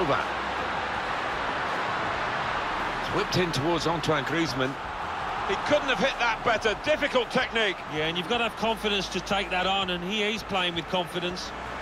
that. It's whipped in towards Antoine Griezmann. He couldn't have hit that better. Difficult technique. Yeah, and you've got to have confidence to take that on, and he's playing with confidence.